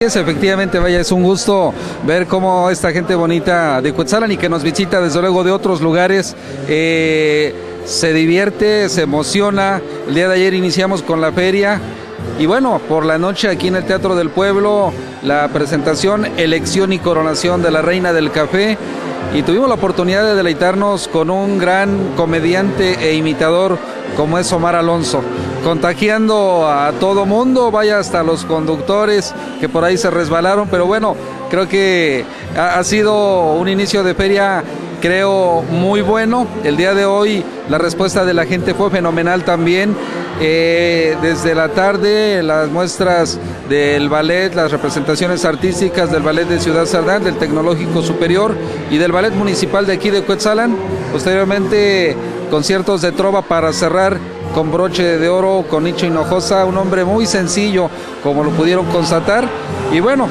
es, efectivamente, vaya, es un gusto ver cómo esta gente bonita de Cuetzalan y que nos visita desde luego de otros lugares se divierte, se emociona. El día de ayer iniciamos con la feria y bueno, por la noche aquí en el Teatro del Pueblo, la presentación, elección y coronación de la Reina del Café, y tuvimos la oportunidad de deleitarnos con un gran comediante e imitador como es Omar Alonso, contagiando a todo mundo, vaya, hasta los conductores que por ahí se resbalaron, pero bueno, creo que ha sido un inicio de feria, creo, muy bueno. El día de hoy la respuesta de la gente fue fenomenal también. Desde la tarde las muestras del ballet, las representaciones artísticas del ballet de Ciudad Cerdán, del Tecnológico Superior y del ballet municipal de aquí de Cuetzalan. Posteriormente conciertos de trova para cerrar con broche de oro con Nicho Hinojosa, un hombre muy sencillo, como lo pudieron constatar. Y bueno,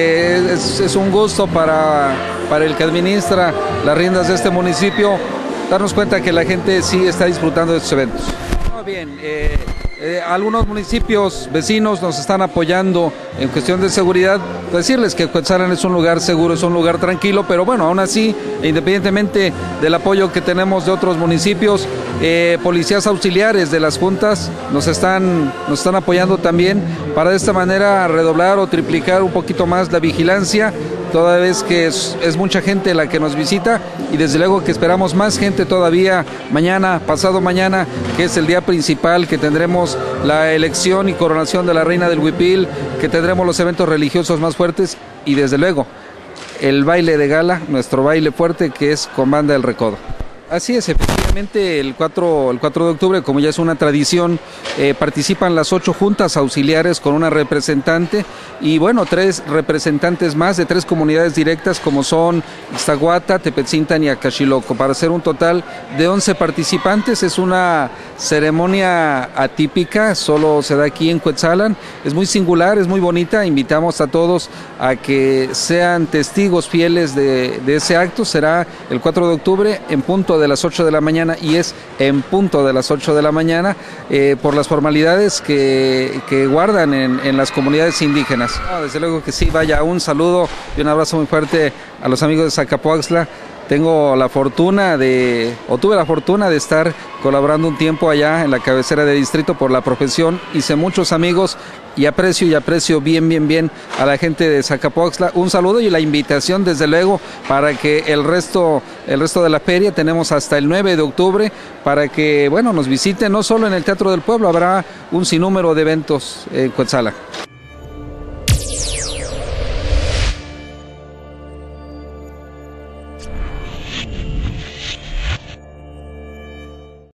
es un gusto para el que administra las riendas de este municipio darnos cuenta que la gente sí está disfrutando de estos eventos. Bien, algunos municipios vecinos nos están apoyando en cuestión de seguridad. Decirles que Cuetzalan es un lugar seguro, es un lugar tranquilo, pero bueno, aún así, independientemente del apoyo que tenemos de otros municipios, policías auxiliares de las juntas nos están apoyando también para de esta manera redoblar o triplicar un poquito más la vigilancia, toda vez que es mucha gente la que nos visita, y desde luego que esperamos más gente todavía mañana, pasado mañana, que es el día principal, que tendremos la elección y coronación de la Reina del Huipil, que tendremos los eventos religiosos más fuertes y desde luego el baile de gala, nuestro baile fuerte, que es con Banda del Recodo. Así es, efectivamente, el 4 de octubre, como ya es una tradición, participan las 8 juntas auxiliares con una representante y bueno, 3 representantes más de 3 comunidades directas como son Ixtahuata, Tepetzintan y Acaxiloco, para hacer un total de 11 participantes. Es una ceremonia atípica, solo se da aquí en Cuetzalan, es muy singular, es muy bonita. Invitamos a todos a que sean testigos fieles de ese acto. Será el 4 de octubre en punto de las 8 de la mañana, y es en punto de las 8 de la mañana por las formalidades que guardan en las comunidades indígenas. Desde luego que sí, vaya, un saludo y un abrazo muy fuerte a los amigos de Zacapoaxtla. Tuve la fortuna de estar colaborando un tiempo allá en la cabecera de distrito por la profesión. Hice muchos amigos y aprecio bien a la gente de Zacapoaxtla. Un saludo y la invitación desde luego para que el resto de la feria, tenemos hasta el 9 de octubre para que, bueno, nos visiten, no solo en el Teatro del Pueblo, habrá un sinnúmero de eventos en Cuetzalan.